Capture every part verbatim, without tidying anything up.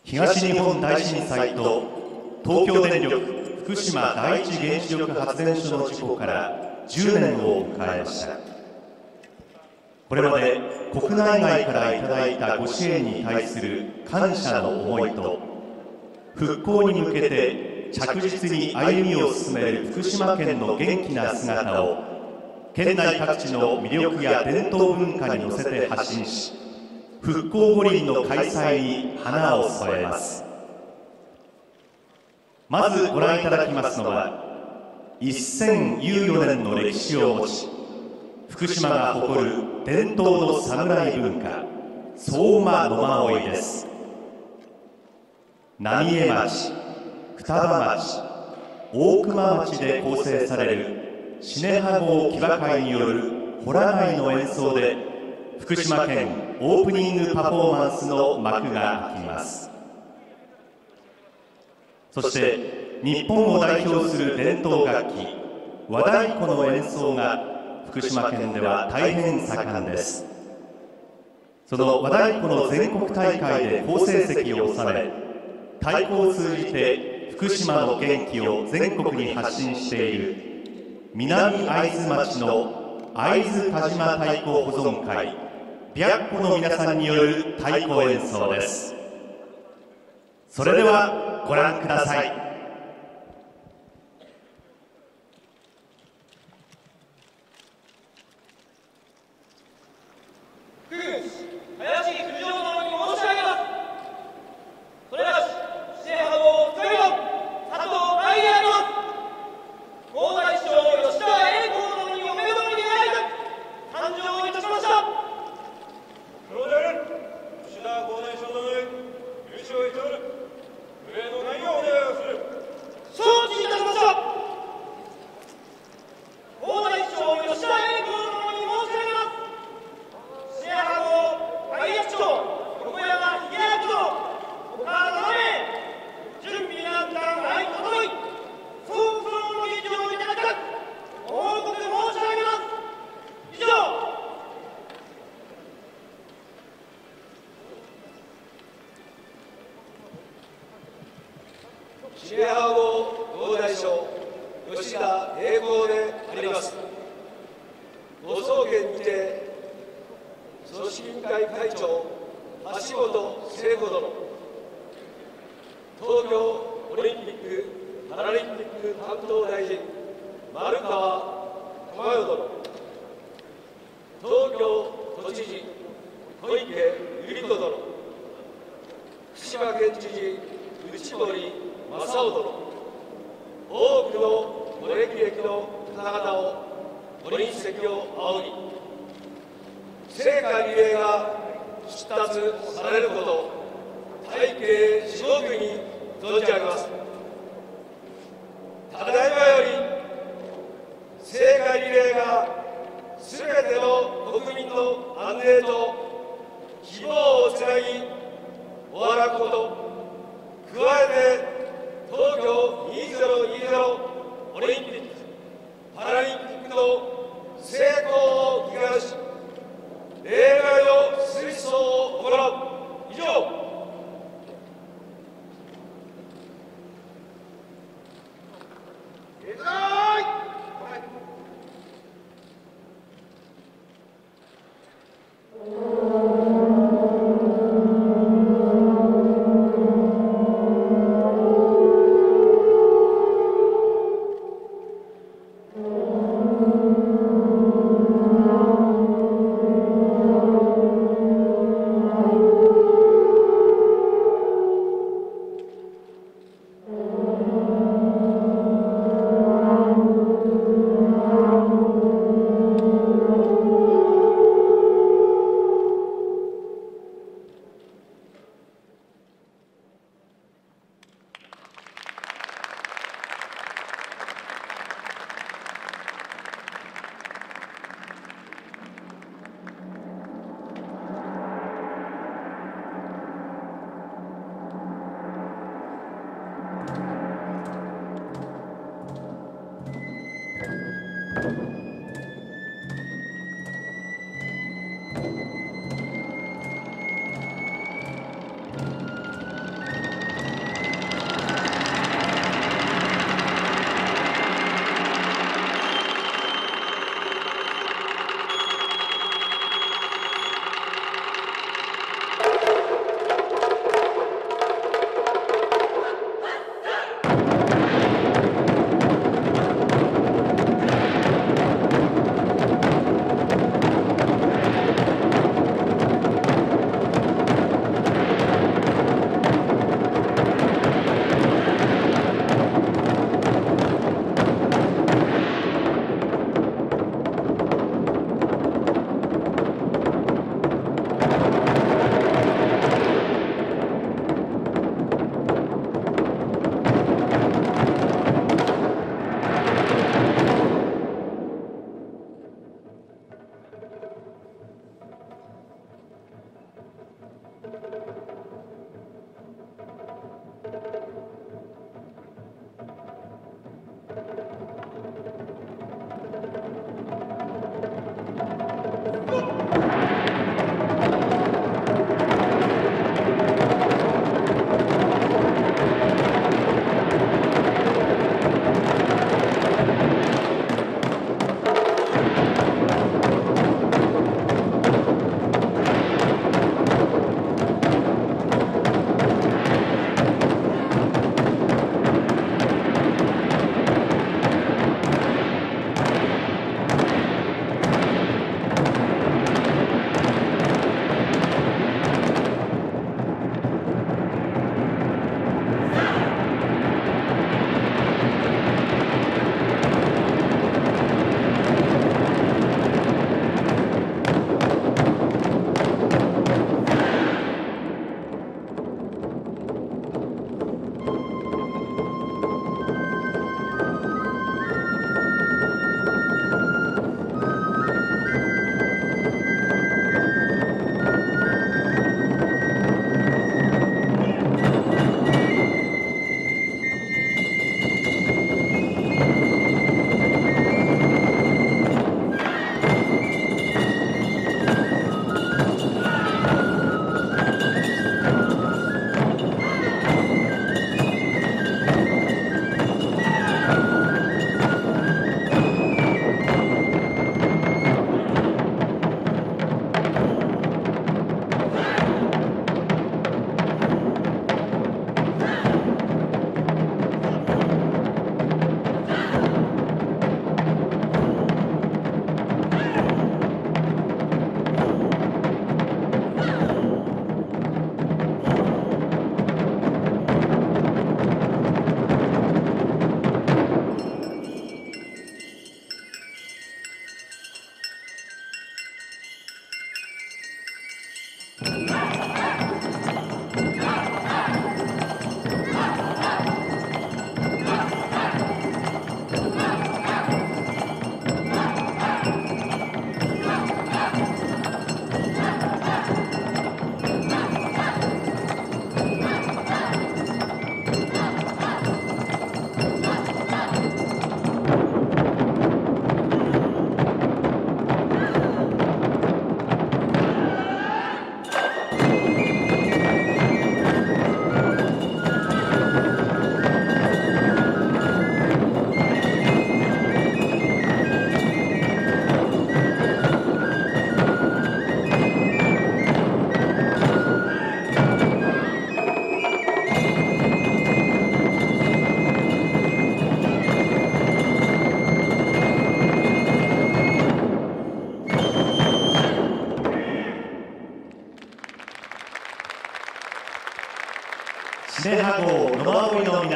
東日本大震災と東京電力福島第一原子力発電所の事故からじゅうねんを迎えました。これまで国内外からいただいたご支援に対する感謝の思いと、復興に向けて着実に歩みを進める福島県の元気な姿を県内各地の魅力や伝統文化に乗せて発信し、復興五輪の開催に花を添えます。まずご覧いただきますのは、せんじゅうよねんの歴史を持ち、福島が誇る伝統の侍文化、相馬野馬追です。浪江町、双葉町、大熊町で構成されるシネハ号騎馬会によるホラ貝の演奏で、福島県オープニングパフォーマンスの幕が開きます。そして日本を代表する伝統楽器、和太鼓の演奏が福島県では大変盛んです。その和太鼓の全国大会で好成績を収め、太鼓を通じて福島の元気を全国に発信している南会津町の会津田島太鼓保存会白子の皆さんによる太鼓演奏です。それではご覧ください。 シネハ号合大将吉田栄光であります。ご創建にて組織委員会会長橋本聖子殿、東京オリンピック・パラリンピック担当大臣丸川珠代殿、東京都知事小池百合子殿、福島県知事内堀正雄殿、多くのご歴々の方々をご臨席を仰ぎ、聖火リレーが出立されること、大慶至極に存じ上げます。ただいまより聖火リレーがすべての国民の安寧と希望をつなぎ終わらくこと、加えて東京にせんにじゅうオリンピック・パラリンピックの成功を祈願し、例外の推奨を行う。以上。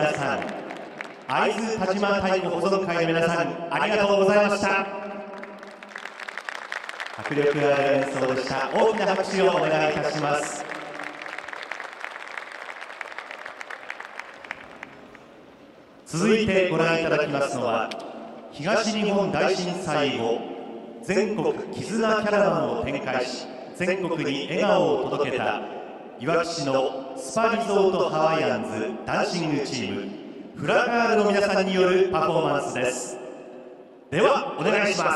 皆さん、会津田島太鼓保存会の皆さん、ありがとうございました。迫力ある演奏でした。大きな拍手をお願いいたします。続いてご覧いただきますのは、東日本大震災後、全国絆キャラバンを展開し、全国に笑顔を届けたいわき市のスパリゾートハワイアンズダンシングチームフラガールの皆さんによるパフォーマンスです。ではお願いします。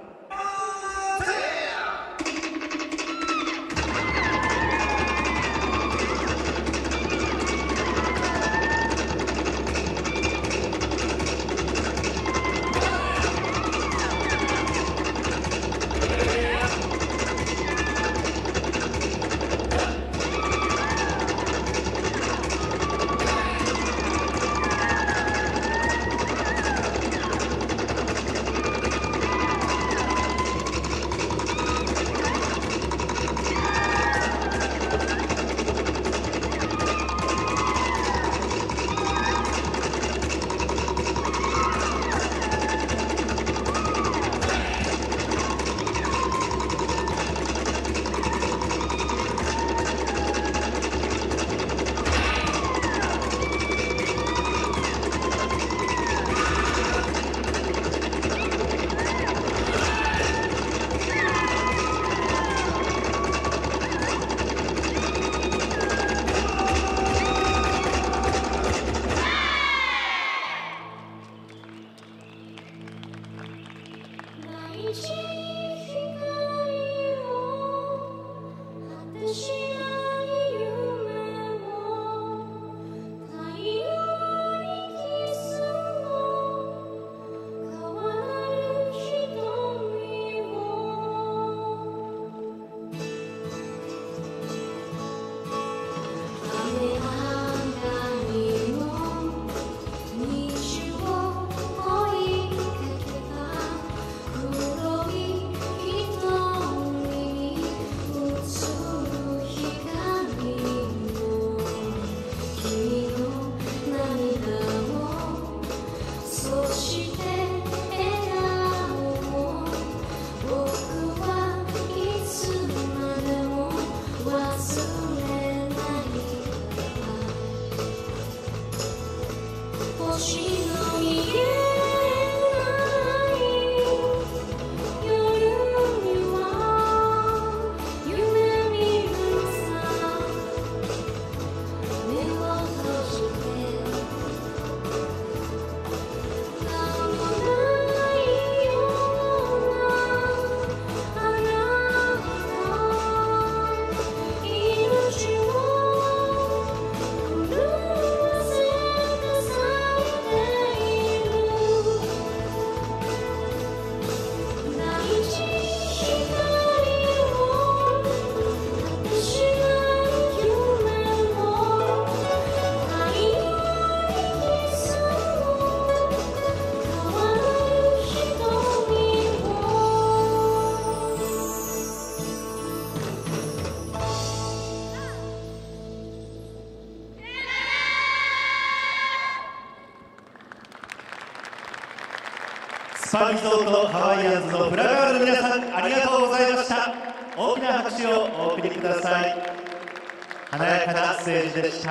スパリゾートハワイアンズのフラガールの皆さん、ありがとうございました。大きな拍手をお送りください。華やかなステージでした。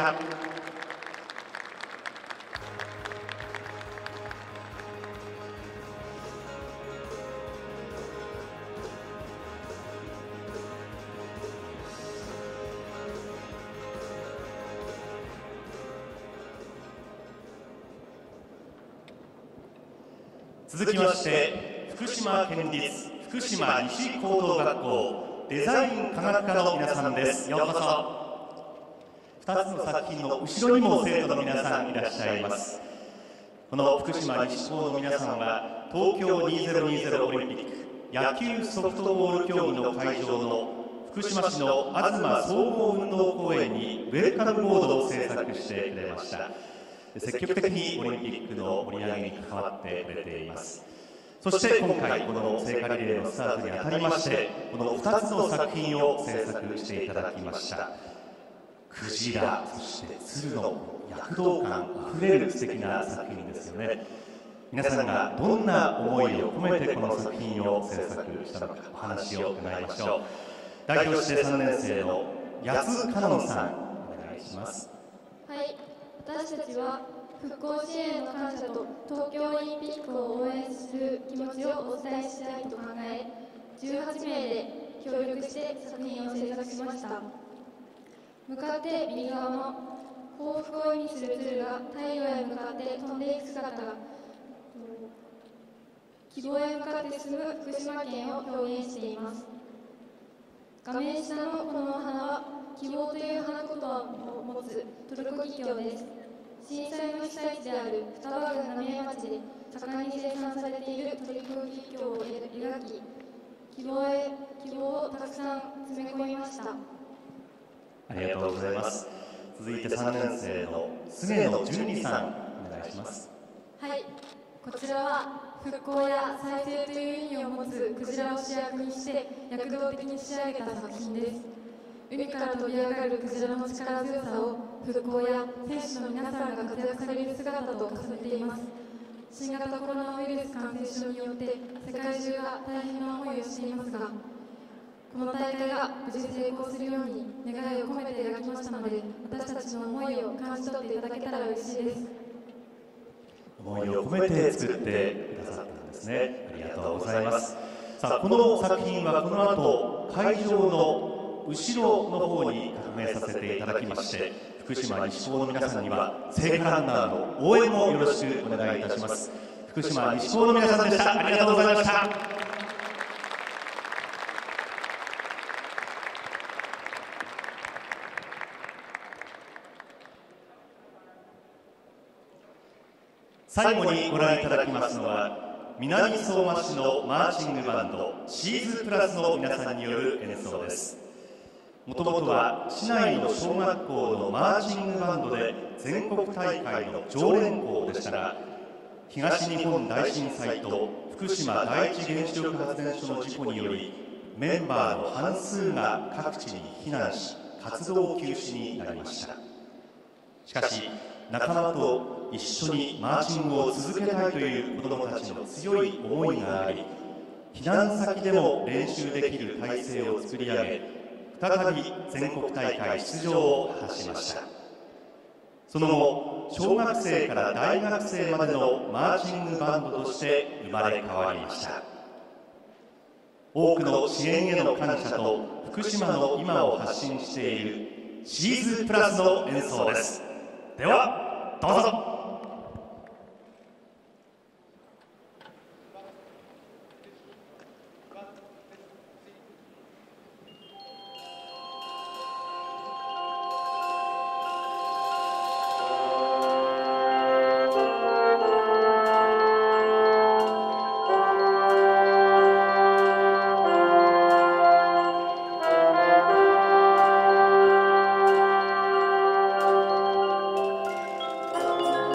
続きまして福島県立福島西高等学校デザイン科学科の皆さんです。ようこそ。ふたつの作品の後ろにも生徒の皆さんいらっしゃいます。この福島西高の皆さんは東京にせんにじゅうオリンピック野球ソフトボール競技の会場の福島市の東総合運動公園にウェルカムボードを制作してくれました。積極的にオリンピックの盛り上げに関わってくれています。そして今回この聖火リレーのスタートにあたりましてこのふたつの作品を制作していただきました。 クジラ、そして鶴の躍動感あふれる素敵な作品ですよね。皆さんがどんな思いを込めてこの作品を制作したのか、お話を伺いましょう。代表してさんねん生の八津香音さん、お願いします。 はい、私たちは復興支援の感謝と東京オリンピックを応援する気持ちをお伝えしたいと考え、じゅうはちめいで協力して作品を制作しました。向かって右側の幸福を意味する鶴が太陽へ向かって飛んでいく姿が、希望へ向かって進む福島県を表現しています。画面下のこのお花は希望という花言葉を持つトルコギキョウです。震災の被災地である双葉郡浪江町で盛んに生産されているトルコギキョウを描き、希望へ希望をたくさん詰め込みました。 ありがとうございます。続いてさんねん生の菅野純里さん、お願いします。 はい、こちらは復興や再生という意味を持つクジラを主役にして躍動的に仕上げた作品です。海から飛び上がるクジラの力強さを復興や選手の皆さんが活躍される姿と重ねています。新型コロナウイルス感染症によって世界中が大変な思いをしていますが、この大会が無事成功するように願いを込めて描きましたので、私たちの思いを感じ取っていただけたら嬉しいです。 思いを込めて作ってくださったんですね。ありがとうございます。さあ、この作品はこの後会場の後ろの方に革命させていただきまして、福島西高の皆さんには聖火ランナーの応援もよろしくお願いいたします。福島西高の皆さんでした。ありがとうございました。最後にご覧いただきますのは、南相馬市のマーチングバンドシーズプラスの皆さんによる演奏です。もともとは市内の小学校のマーチングバンドで全国大会の常連校でしたが、東日本大震災と福島第一原子力発電所の事故によりメンバーの半数が各地に避難し、活動休止になりました。しかし仲間と一緒にマーチングを続けたいという子どもたちの強い思いがあり、避難先でも練習できる体制を作り上げ、再び全国大会出場を果たしました。その後、小学生から大学生までのマーチングバンドとして生まれ変わりました。多くの支援への感謝と福島の今を発信しているシーズプラスの演奏です。ではどうぞ。 「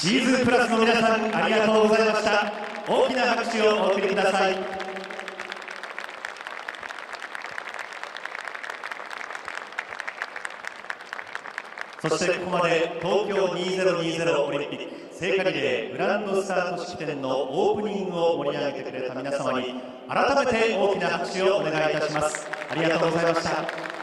シーズンプラスの皆さん、ありがとうございました。大きな拍手をお送りください。そしてここまで東京にせんにじゅうオリンピック聖火リレーグランドスタート式典のオープニングを盛り上げてくれた皆様に改めて大きな拍手をお願いいたします。ありがとうございました。